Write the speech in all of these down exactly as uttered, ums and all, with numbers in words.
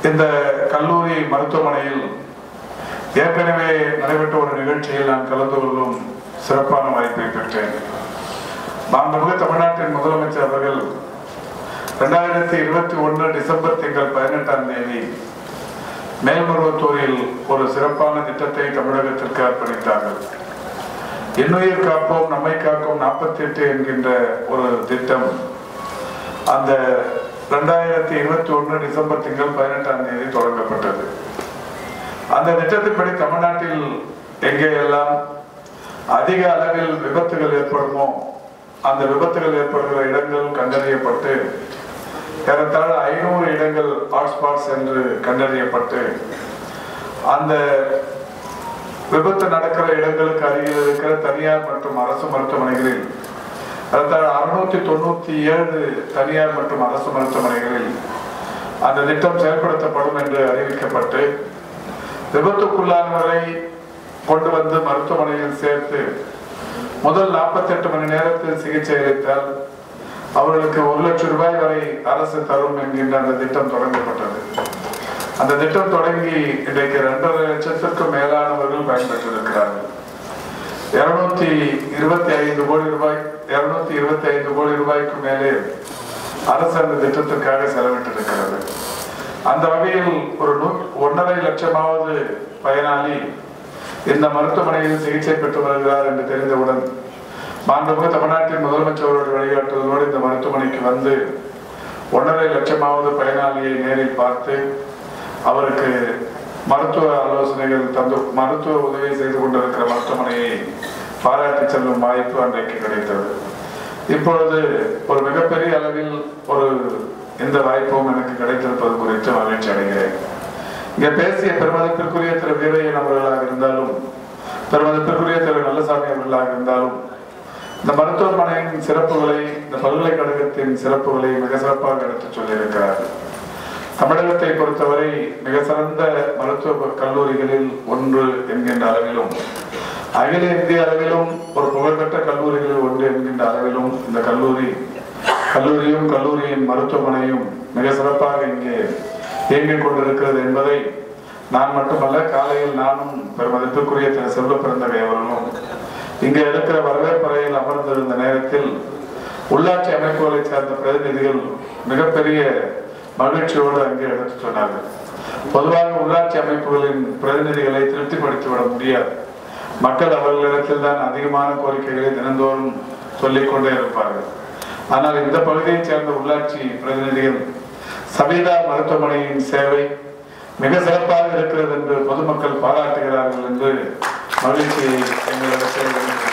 இந்த கல்லூரி மருத்துவமனையில் ஏற்கனவே நடைபெற்ற ஒரு நிகழ்ச்சியில் நான் கலந்து கொள்ளும் சிறப்பான வாய்ப்பை பெற்றேன். மாண்புமிகு தமிழ்நாட்டின் முதலமைச்சர் அவர்கள் இரண்டாயிரத்தி இருபத்தி ஒன்று டிசம்பர் திங்கள் பதினெட்டாம் தேதி மேல்மருவத்தூரில் ஒரு சிறப்பான திட்டத்தை தமிழகத்திற்கு அர்ப்பணித்தார்கள். இன்னுயிர் காப்போம் நம்மை காக்கும் நாற்பத்தி எட்டு என்கின்ற ஒரு திட்டம் அந்த இரண்டாயிரத்தி இருபத்தி ஒன்று டிசம்பர் திங்கள் பதினெட்டாம் தேதி தொடங்கப்பட்டது. அந்த திட்டத்தின்படி தமிழ்நாட்டில் எங்கே எல்லாம் அதிக அளவில் விபத்துகள் ஏற்படுமோ அந்த விபத்துகள் ஏற்படுகிற இடங்கள் கண்டறியப்பட்டு ஏறத்தாழ ஐநூறு இடங்கள் ஹாட்ஸ்பாட்ஸ் என்று கண்டறியப்பட்டு அந்த விபத்து நடக்கிற இடங்களுக்கு அருகில் இருக்கிற தனியார் மற்றும் அரசு மருத்துவமனைகளில் ஏறத்தாழ அறுநூத்தி தொண்ணூத்தி ஏழு தனியார் மற்றும் அரசு மருத்துவமனைகளில் அந்த திட்டம் செயல்படுத்தப்படும் என்று அறிவிக்கப்பட்டு விபத்துக்குள்ளானவரை கொண்டு வந்து மருத்துவமனையில் சேர்த்து முதல் நாற்பத்தி எட்டு மணி நேரத்தில் சிகிச்சை அளித்தால் அவர்களுக்கு ஒரு லட்சம் ரூபாய் வரை அரசு தரும் என்கின்ற அந்த திட்டம் தொடங்கப்பட்டது. அந்த திட்டம் தொடங்கி இன்றைக்கு இரண்டரை லட்சத்திற்கும் மேலானவர்கள் பயன்பெற்றிருக்கிறார்கள். இருநூத்தி இருபத்தி ஐந்து கோடி ரூபாய் இருநூத்தி இருபத்தி ஐந்து கோடி ரூபாய்க்கு மேலே அரசு அந்த திட்டத்திற்காக செலவிட்டிருக்கிறது. அந்த வகையில் ஒரு நூ ஒன்றரை லட்சமாவது பயனாளி இந்த மருத்துவமனையில் சிகிச்சை பெற்று வருகிறார் என்று தெரிந்தவுடன் மாண்புமிகு தமிழ்நாட்டின் முதலமைச்சரோடு வழிகாட்டுவதோடு இந்த மருத்துவமனைக்கு வந்து ஒன்றரை லட்சமாவது பயனாளியை நேரில் பார்த்து அவருக்கு மருத்துவ ஆலோசனைகள் தந்து மருத்துவ உதவி செய்து கொண்டிருக்கிற மருத்துவமனையை பாராட்டி செல்லும் வாய்ப்பு அன்றைக்கு கிடைத்தது. இப்பொழுது ஒரு மிகப்பெரிய அளவில் ஒரு இந்த வாய்ப்பும் எனக்கு கிடைத்திருப்பது குறித்து மகிழ்ச்சி அடைகிறேன். இங்கே பேசிய பெருமதிப்பிற்குரிய திரு வீரையன் அவர்களாக இருந்தாலும் பெருமதிப்பிற்குரிய திரு நல்லசாமி அவர்களாக இருந்தாலும் இந்த மருத்துவமனையின் சிறப்புகளை இந்த பல்கலைக்கழகத்தின் சிறப்புகளை மிக சிறப்பாக எடுத்துச் சொல்லியிருக்கிறார்கள். தமிழகத்தை பொறுத்தவரை மிக சிறந்த மருத்துவ கல்லூரிகளில் ஒன்று என்கின்ற அளவிலும் அகில இந்திய அளவிலும் ஒரு புகழ்பெற்ற கல்லூரிகளில் ஒன்று என்கின்ற அளவிலும் இந்த கல்லூரி கல்லூரியும் கல்லூரியின் மருத்துவமனையும் மிக சிறப்பாக இங்கே இயங்கிக் கொண்டிருக்கிறது என்பதை நான் மட்டுமல்ல, காலையில் நானும் பெருமதிப்பிற்குரிய திரு செல்வ பிறந்தகை அவர்களும் இங்கே இருக்கிற வரவேற்பறையில் அமர்ந்திருந்த நேரத்தில் உள்ளாட்சி அமைப்புகளை சேர்ந்த பிரதிநிதிகள் மிகப்பெரிய மகிழ்ச்சியோடு அங்கே எடுத்து சொன்னார்கள். பொதுவாக உள்ளாட்சி அமைப்புகளின் பிரதிநிதிகளை திருப்திப்படுத்திவிட முடியாது. மக்கள் அவர்களிடத்தில் தான் அதிகமான கோரிக்கைகளை தினந்தோறும் சொல்லிக் கொண்டே இருப்பார்கள். ஆனால் இந்த பகுதியை சேர்ந்த உள்ளாட்சி பிரதிநிதிகள் சபீதா மருத்துவமனையின் சேவை மிக சிறப்பாக இருக்கிறது என்று பொதுமக்கள் பாராட்டுகிறார்கள் என்று மகிழ்ச்சியை எங்களிடத்தில்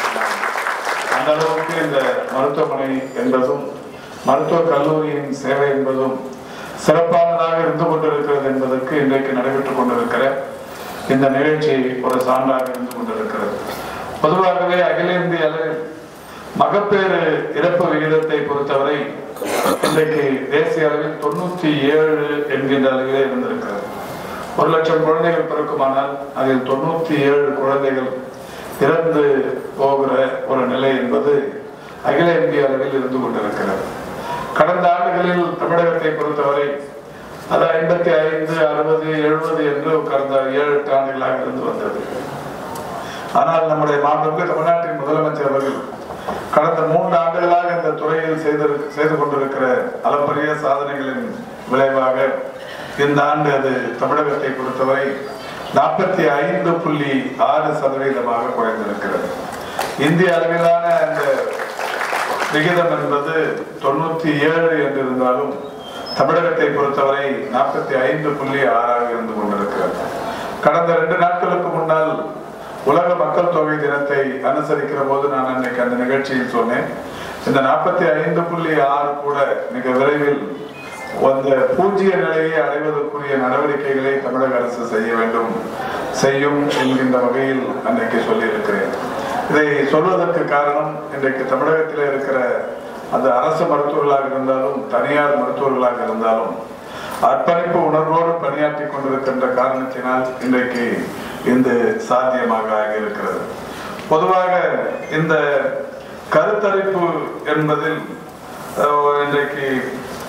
அந்த அளவுக்கு இந்த மருத்துவமனை என்பதும் மருத்துவ கல்லூரியின் சேவை என்பதும் சிறப்பானதாக இருந்து கொண்டிருக்கிறது என்பதற்கு இன்றைக்கு நடைபெற்றுக் கொண்டிருக்கிற இந்த நிகழ்ச்சி ஒரு சான்றாக இருந்து கொண்டிருக்கிறது. பொதுவாகவே அகில இந்திய அளவில் மகப்பேறு இறப்பு விகிதத்தை பொறுத்தவரை இன்றைக்கு தேசிய அளவில் தொண்ணூத்தி ஏழு என்கின்ற அளவிலே இருந்திருக்கிறது. ஒரு லட்சம் குழந்தைகள் பிறக்குமானால் அதில் தொண்ணூத்தி ஏழு குழந்தைகள் இறந்து போகிற ஒரு நிலை என்பது அகில இந்திய அளவில் இருந்து கொண்டிருக்கிறது. கடந்த ஆண்டுகளில் தமிழகத்தை பொறுத்தவரை அது ஐம்பத்தி ஐந்து அறுபது எழுபது என்று கடந்த ஏழு எட்டு ஆண்டுகளாக இருந்து வந்தது. ஆனால் நம்முடைய மாண்புமிகு தமிழ்நாட்டின் முதலமைச்சர் அவர்கள் கடந்த மூன்று ஆண்டுகளாக இந்த துறையில் செய்து செய்து கொண்டிருக்கிற அளப்பரிய சாதனைகளின் விளைவாக இந்த ஆண்டு அது தமிழகத்தை பொறுத்தவரை நாற்பத்தி ஐந்து புள்ளி ஆறு சதவீதமாக குறைந்திருக்கிறது. இந்திய அளவிலான அந்த விகிதம் என்பது தொண்ணூத்தி ஏழு என்று இருந்தாலும் தமிழகத்தை பொறுத்தவரை நாற்பத்தி ஐந்து புள்ளி ஆறாக இருந்து கொண்டிருக்கிறது. கடந்த ரெண்டு நாட்களுக்கு முன்னால் உலக மக்கள் தொகை தினத்தை அனுசரிக்கிற போது நான் அன்றைக்கு அந்த நிகழ்ச்சியில் சொன்னேன், இந்த நாற்பத்தி ஐந்து புள்ளி ஆறு கூட மிக விரைவில் அந்த பூஜ்ய நிலையை அடைவதற்குரிய நடவடிக்கைகளை தமிழக அரசு செய்ய வேண்டும் செய்யும் என்கின்ற வகையில் அன்றைக்கு சொல்லியிருக்கிறேன். இதை சொல்வதற்கு காரணம் இன்றைக்கு தமிழகத்தில் இருக்கிற அந்த அரசு மருத்துவர்களாக இருந்தாலும் தனியார் மருத்துவர்களாக இருந்தாலும் அர்ப்பணிப்பு உணர்வோடு பணியாற்றி கொண்டிருக்கின்ற காரணத்தினால் இன்றைக்கு இந்த சாத்தியமாக ஆகியிருக்கிறது. பொதுவாக இந்த கருத்தரிப்பு என்பதில் இன்றைக்கு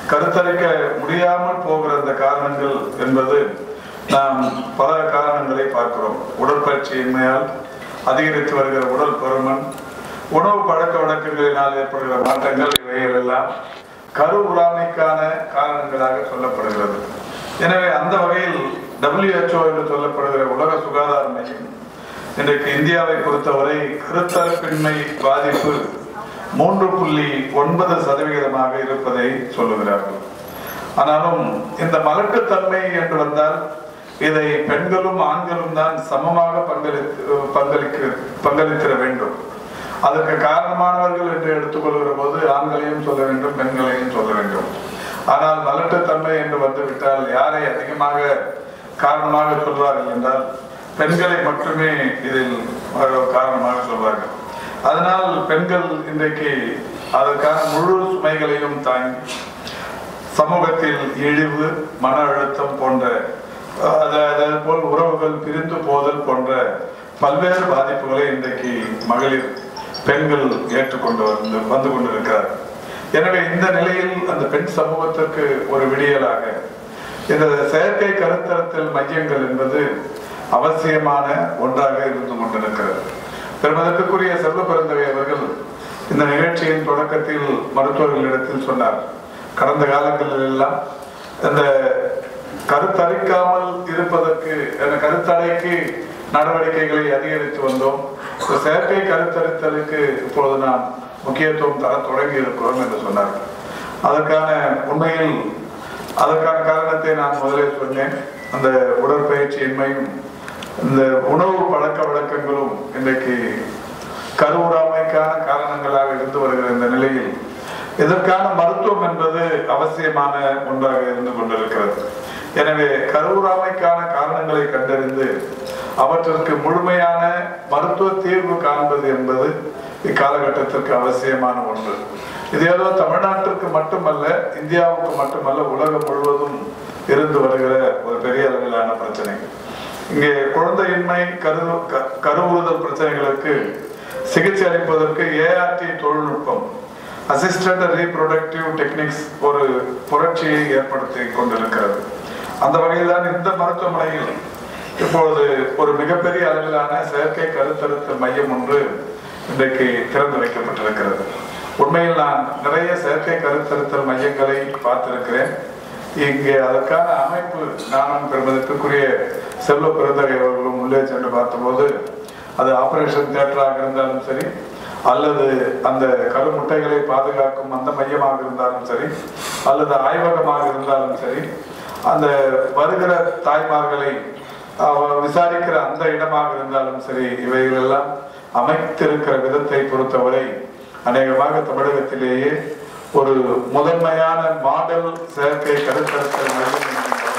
கருத்தரிக்க முடியாமல் போகிற அந்த காரணங்கள் என்பது நாம் பல காரணங்களை பார்க்கிறோம். உடற்பயிற்சியின்மையால் அதிகரித்து வருகிற உடல் பருமன், உணவு பழக்க வழக்கங்களினால் ஏற்படுகிற மாற்றங்கள், இவைகள் எல்லாம் கரு உறாமைக்கான காரணங்களாக சொல்லப்படுகிறது. எனவே அந்த வகையில் டபிள்யூஹெச்ஓ என்று சொல்லப்படுகிற உலக சுகாதார மையம் இன்றைக்கு இந்தியாவை பொறுத்தவரை கருத்தரிப்பின்மை பாதிப்பு மூன்று புள்ளி ஒன்பது சதவிகிதமாக இருப்பதை சொல்லுகிறார்கள். ஆனாலும் இந்த மலட்டுத்தன்மை என்று வந்தால் இதை பெண்களும் ஆண்களும் தான் சமமாக பங்களித்து பங்களிக்க பங்களித்திட வேண்டும். அதற்கு காரணமானவர்கள் என்று எடுத்துக்கொள்கிற போது ஆண்களையும் சொல்ல வேண்டும், பெண்களையும் சொல்ல வேண்டும். ஆனால் மலட்டுத்தன்மை என்று வந்துவிட்டால் யாரை அதிகமாக காரணமாக சொல்வார்கள் என்றால் பெண்களை மட்டுமே இதில் காரணமாக சொல்வார்கள். அதனால் பெண்கள் இன்றைக்கு அதற்கான முழு சுமைகளையும் தாங்கி சமூகத்தில் இழிவு, மன அழுத்தம் போன்ற அதே போல் உறவுகள் பிரிந்து போதல் போன்ற பல்வேறு பாதிப்புகளை இன்றைக்கு மகளிர் பெண்கள் ஏற்றுக்கொண்டு வந்து வந்து கொண்டிருக்கிறார். எனவே இந்த நிலையில் அந்த பெண் சமூகத்திற்கு ஒரு விடியலாக இந்த செயற்கை கருத்தரத்தல் மையங்கள் என்பது அவசியமான ஒன்றாக இருந்து கொண்டிருக்கிறது. பெருமதற்குரிய செல்வ பெருந்தகை அவர்கள் இந்த நிகழ்ச்சியின் தொடக்கத்தில் மருத்துவர்களிடத்தில் சொன்னார், கடந்த காலங்களில் எல்லாம் இந்த கருத்தரிக்காமல் இருப்பதற்கு கருத்தடைக்கு நடவடிக்கைகளை அதிகரித்து வந்தோம். செயற்கை கருத்தரித்தலுக்கு இப்பொழுது நாம் முக்கியத்துவம் தர தொடங்கி இருக்கிறோம் என்று சொன்னார்கள். அதற்கான உண்மையில் அதற்கான காரணத்தை நான் முதலே சொன்னேன். அந்த உடற்பயிற்சியின்மையும் இந்த உணவு பழக்க வழக்கங்களும் இன்றைக்கு கருவுறாமைக்கான காரணங்களாக இருந்து வருகிற இந்த நிலையில் இதற்கான மருத்துவம் என்பது அவசியமான ஒன்றாக இருந்து கொண்டிருக்கிறது. எனவே கருவுறாமைக்கான காரணங்களை கண்டறிந்து அவற்றிற்கு முழுமையான மருத்துவ தீர்வு காண்பது என்பது இக்காலகட்டத்திற்கு அவசியமான ஒன்று. இது ஏதோ தமிழ்நாட்டிற்கு மட்டுமல்ல, இந்தியாவுக்கு மட்டுமல்ல, உலகம் முழுவதும் இருந்து வருகிற ஒரு பெரிய அளவிலான பிரச்சனை. இங்கே குழந்தையின்மை, கரு கருவுறுதல் பிரச்சனைகளுக்கு சிகிச்சை அளிப்பதற்கு ஏஆர்டி தொழில்நுட்பம், அசிஸ்டன்ட் ரீப்ரொடக்டிவ் டெக்னிக்ஸ், ஒரு புரட்சியை ஏற்படுத்தி கொண்டிருக்கிறது. அந்த வகையில் தான் இந்த மருத்துவமனையில் இப்பொழுது ஒரு மிகப்பெரிய அளவிலான செயற்கை கருத்தரித்தல் மையம் ஒன்று இன்றைக்கு திறந்து வைக்கப்பட்டிருக்கிறது. உண்மையில் நான் நிறைய செயற்கை கருத்தரித்தல் மையங்களை பார்த்திருக்கிறேன். இங்கே அதற்கான அமைப்பு நானும் பெருமதற்குரிய செல்வ பெருந்தகை அவர்களும் உள்ளே சென்று பார்த்தபோது அது ஆபரேஷன் தியேட்டராக இருந்தாலும் சரி, அல்லது அந்த கருமுட்டைகளை பாதுகாக்கும் அந்த மையமாக இருந்தாலும் சரி, அல்லது ஆய்வகமாக இருந்தாலும் சரி, அந்த வருகிற தாய்மார்களை விசாரிக்கிற அந்த இடமாக இருந்தாலும் சரி, இவைகள் எல்லாம் அமைத்திருக்கிற விதத்தை பொறுத்தவரை அநேகமாக தமிழகத்திலேயே ஒரு முதன்மையான மாடல் செயற்கை கருத்தரித்தல் மையம்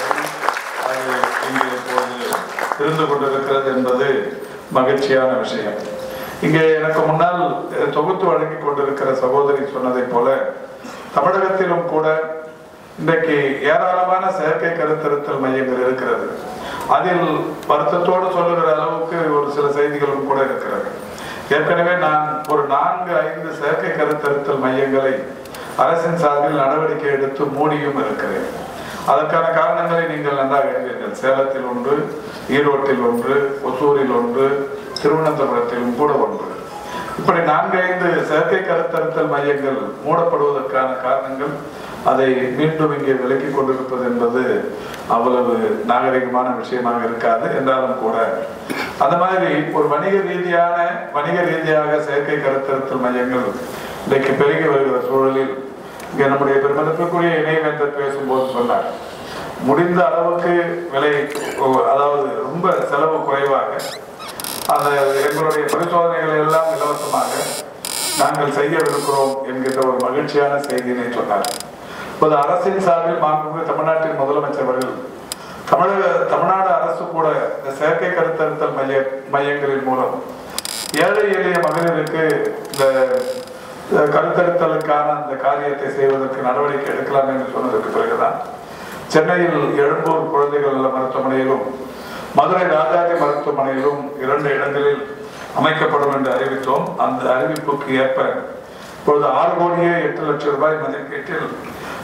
அது இங்கே இப்போது இருந்து கொண்டிருக்கிறது என்பது மகிழ்ச்சியான விஷயம். இங்கே எனக்கு முன்னால் தொகுத்து வழங்கி கொண்டிருக்கிற சகோதரி சொன்னதை போல தமிழகத்திலும் கூட இன்றைக்கு ஏராளமான செயற்கை கருத்தரித்தல் மையங்கள் இருக்கிறது. அதில் வருத்தத்தோடு சொல்லுகிற அளவுக்கு ஒரு சில செய்திகளும் கூட இருக்கிறது. ஏற்கனவே நான் ஒரு நான்கு ஐந்து செயற்கை கருத்தரித்தல் மையங்களை அரசின் சார்பில் நடவடிக்கை எடுத்து மூடியும் இருக்கிறேன். அதற்கான காரணங்களை நீங்கள் நன்றாக அறிவீர்கள். சேலத்தில் ஒன்று, ஈரோட்டில் ஒன்று, ஒசூரில் ஒன்று, திருவனந்தபுரத்திலும் கூட ஒன்று. இப்படி நான்கு ஐந்து செயற்கை கருத்தரித்தல் மையங்கள் மூடப்படுவதற்கான காரணங்கள் அதை மீண்டும் இங்கே விலக்கி கொண்டிருப்பது என்பது அவ்வளவு நாகரிகமான விஷயமாக இருக்காது. என்றாலும் கூட அந்த மாதிரி ஒரு வணிக ரீதியான வணிக ரீதியாக செயற்கை கருத்தரித்தல் மையங்கள் இன்றைக்கு பெருகி வருகிற சூழலில் இங்கே நம்முடைய பெருமதிப்புக்குரிய இணைவேந்தர் பேசும்போது சொன்னார், முடிந்த அளவுக்கு விலை, அதாவது ரொம்ப செலவு குறைவாக அந்த எங்களுடைய பரிசோதனைகளை எல்லாம் இலவசமாக நாங்கள் செய்யவிருக்கிறோம் என்கின்ற ஒரு மகிழ்ச்சியான செய்தியினை சொன்னார். இப்போது அரசின் சார்பில் மாண்புமிகு தமிழ்நாட்டின் முதலமைச்சர் அவர்கள் தமிழக தமிழ்நாடு அரசு கூட இந்த செயற்கை கருத்தரித்தல் மைய மையங்களின் மூலம் ஏழை எளிய மகளிருக்கு இந்த கருத்தரித்தலுக்கான அந்த காரியத்தை செய்வதற்கு நடவடிக்கை எடுக்கலாம் என்று சொன்னதற்கு பிறகுதான் சென்னையில் எழும்பூர் குழந்தைகள் நல மருத்துவமனையிலும் மதுரை ராஜாஜி மருத்துவமனையிலும் இரண்டு இடங்களில் அமைக்கப்படும் என்று அறிவித்தோம். அந்த அறிவிப்புக்கு ஏற்ப இப்பொழுது ஆறு கோடியே எட்டு லட்சம் ரூபாய் மதிப்பீட்டில்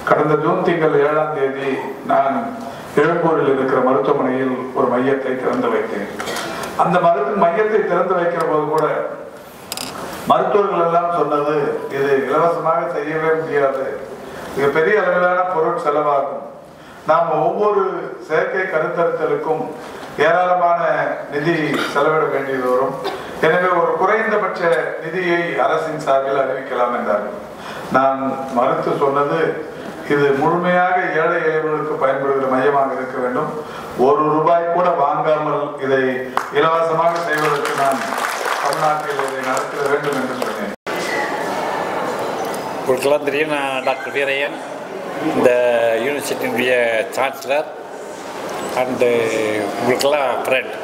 கடந்த ஜூன் திங்கள் ஏழாம் தேதி நான் எழும்பூரில் இருக்கிற மருத்துவமனையில் ஒரு மையத்தை திறந்து வைத்தேன். அந்த மருத்துவ மையத்தை திறந்து வைக்கிற போது கூட மருத்துவர்கள் எல்லாம் சொன்னது, இது இலவசமாக செய்யவே முடியாது, இது பெரிய அளவிலான பொருள் செலவாகும், நாம் ஒவ்வொரு செயற்கை கருத்தரித்தலுக்கும் ஏராளமான நிதி செலவிட வேண்டியது வரும், எனவே ஒரு குறைந்தபட்ச நிதியை அரசின் சார்பில் அறிவிக்கலாம் என்றார்கள். நான் மறுத்து சொன்னது, இது முழுமையாக ஏழை எளியவர்களுக்கு பயன்படுகிற மையமாக இருக்க வேண்டும், ஒரு ரூபாய் கூட வாங்காமல் இதை இலவசமாக செய்வதற்கு நான் தமிழ்நாட்டில் இதை நடத்த வேண்டும் என்று சொன்னேன். உங்களுக்கெல்லாம் தெரியும், நான் டாக்டர் வீரையன், இந்த யூனிவர்சிட்டியினுடைய சான்சலர் அண்டு உங்களுக்கெல்லாம் ஃப்ரெண்ட்.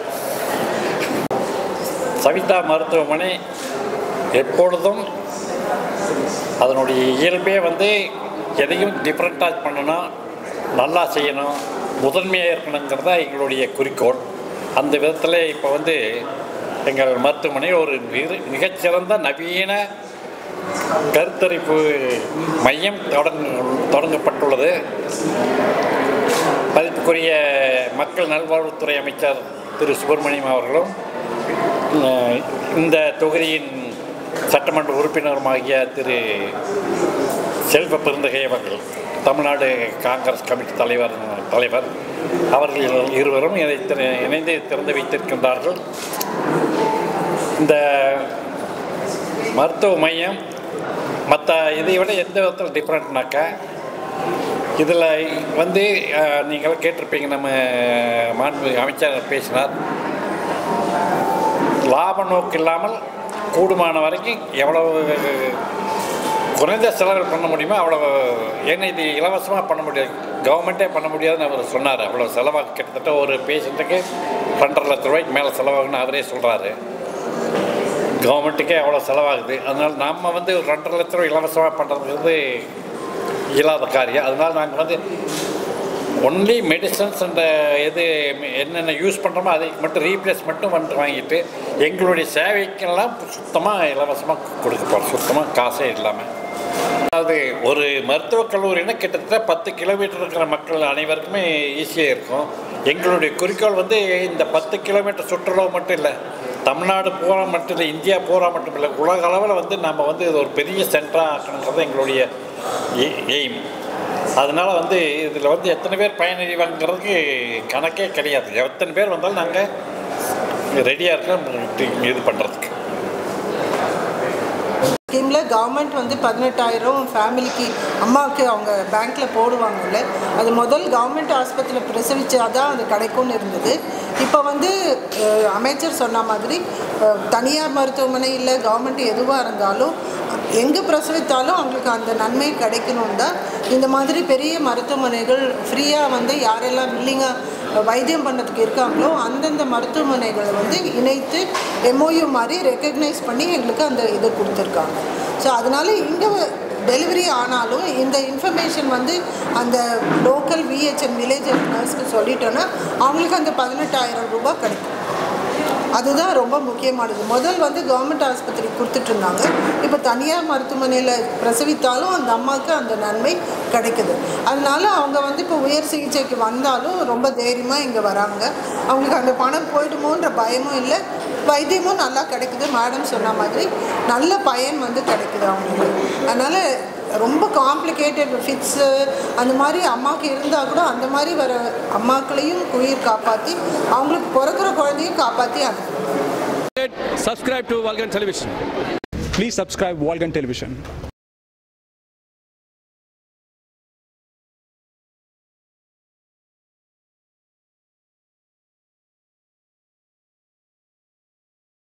சவிதா மருத்துவமனை எப்பொழுதும் அதனுடைய இயல்பே வந்து எதையும் டிஃப்ரெண்ட்டாக பண்ணணும், நல்லா செய்யணும், முதன்மையாக இருக்கணுங்கிறதா எங்களுடைய குறிக்கோள். அந்த விதத்தில் இப்போ வந்து எங்கள் மருத்துவமனை ஒரு மிக மிகச்சிறந்த நவீன கருத்தரிப்பு மையம் தொடங்க தொடங்கப்பட்டுள்ளது. மதிப்புக்குரிய மக்கள் நல்வாழ்வுத்துறை அமைச்சர் திரு சுப்பிரமணியம் அவர்களும் இந்த தொகுதியின் சட்டமன்ற உறுப்பினருமாகிய திரு செல்வ பெருந்தகை அவர்கள், தமிழ்நாடு காங்கிரஸ் கமிட்டி தலைவர் தலைவர் அவர்கள் இருவரும் இதை இணைந்து திறந்து வைத்திருக்கின்றார்கள். இந்த மருத்துவ மையம் மற்ற இதை விட எந்த விதத்தில் டிஃப்ரெண்ட்னாக்கா, இதில் வந்து நீங்கள் கேட்டிருப்பீங்க, நம்ம மாண்பு அமைச்சர் பேசினார், லாப நோக்கு இல்லாமல் கூடுமான வரைக்கும் எவ்வளவு குறைந்த செலவு பண்ண முடியுமோ அவ்வளோ. ஏன்னா இது இலவசமாக பண்ண முடியாது, கவர்மெண்ட்டே பண்ண முடியாதுன்னு அவர் சொன்னார். அவ்வளோ செலவாக கிட்டத்தட்ட ஒரு பேஷண்ட்டுக்கு ரெண்டரை லட்ச ரூபாய்க்கு மேலே செலவாகுன்னு அவரே சொல்கிறாரு. கவர்மெண்ட்டுக்கே அவ்வளோ செலவாகுது. அதனால் நம்ம வந்து ஒரு ரெண்டரை லட்ச ரூபாய் இலவசமாக பண்ணுறதுங்கிறது இயலாத காரியம். அதனால் நாங்கள் வந்து ஒன்லி மெடிசன்ஸ் அந்த எது என்னென்ன யூஸ் பண்ணுறோமோ அதை மட்டும் ரீப்ளேஸ் மட்டும் வந்துட்டு வாங்கிட்டு எங்களுடைய சேவைக்கெல்லாம் சுத்தமாக இலவசமாக கொடுக்க போகிறோம், சுத்தமாக காசே இல்லாமல். அதாவது ஒரு மருத்துவக் கல்லூரின்னா கிட்டத்தட்ட பத்து கிலோமீட்டர் இருக்கிற மக்கள் அனைவருக்குமே ஈஸியாக இருக்கும். எங்களுடைய குறிக்கோள் வந்து இந்த பத்து கிலோமீட்டர் சுற்றுலாவு மட்டும் இல்லை, தமிழ்நாடு பூரா மட்டும் இல்லை, இந்தியா பூரா மட்டும் இல்லை, உலக அளவில் வந்து நம்ம வந்து இது ஒரு பெரிய சென்டராக ஆக்கணுங்கிறது எங்களுடைய எய்ம். அதனால் வந்து இதில் வந்து எத்தனை பேர் பயனடைவாங்கிறதுக்கு கணக்கே கிடையாது. எத்தனை பேர் வந்தாலும் நாங்கள் ரெடியாக இருக்கோம் இது பண்ணுறதுக்கு. ஸ்கீமில் கவர்மெண்ட் வந்து பதினெட்டாயிரம் ஃபேமிலிக்கு அம்மாவுக்கு அவங்க பேங்க்கில் போடுவாங்கல்ல, அது முதல் கவர்மெண்ட் ஆஸ்பத்திரியில் பிரசவிச்சா தான் அது கிடைக்கும்னு இருந்தது. இப்போ வந்து அமைச்சர் சொன்ன மாதிரி தனியார் மருத்துவமனை இல்லை கவர்மெண்ட் எதுவாக இருந்தாலும் எங்கே பிரசவித்தாலும் அவங்களுக்கு அந்த நன்மை கிடைக்கணும் தான் இந்த மாதிரி பெரிய மருத்துவமனைகள் ஃப்ரீயாக வந்து யாரெல்லாம் வில்லிங்காக வைத்தியம் பண்ணதுக்கு இருக்காங்களோ அந்தந்த மருத்துவமனைகளை வந்து இணைத்து எம்ஓயு மாதிரி ரெக்கக்னைஸ் பண்ணி எங்களுக்கு அந்த இதை கொடுத்துருக்காங்க. ஸோ அதனால் இங்கே டெலிவரி ஆனாலும் இந்த இன்ஃபர்மேஷன் வந்து அந்த லோக்கல் விஹெச்என் வில்லேஜ் நர்ஸ்க்கு சொல்லிட்டோன்னா அவங்களுக்கு அந்த பதினெட்டாயிரம் ரூபாய் கிடைக்கும். அதுதான் ரொம்ப முக்கியமானது. முதல் வந்து கவர்மெண்ட் ஆஸ்பத்திரி கொடுத்துட்டு இருந்தாங்க, இப்போ தனியார் மருத்துவமனையில் பிரசவித்தாலும் அந்த அம்மாவுக்கு அந்த நன்மை கிடைக்குது. அதனால அவங்க வந்து இப்போ உயர் சிகிச்சைக்கு வந்தாலும் ரொம்ப தைரியமாக இங்கே வராங்க. அவங்களுக்கு அந்த பணம் போயிடுமோன்ற பயமும் இல்லை, வைத்தியமும் நல்லா கிடைக்குது. மேடம் சொன்ன மாதிரி நல்ல பயன் வந்து கிடைக்குது அவங்களுக்கு. அதனால் ரொம்ப காம்ப்ளிகேட்டட் ஃபிட்ஸு அந்த மாதிரி அம்மாவுக்கு இருந்தால் கூட அந்த மாதிரி வர அம்மாக்களையும் உயிர் காப்பாற்றி அவங்களுக்கு பிறக்கிற குழந்தையும் காப்பாற்றி அனுப்பும். Subscribe to Vulcan Television. Please subscribe Vulcan Television.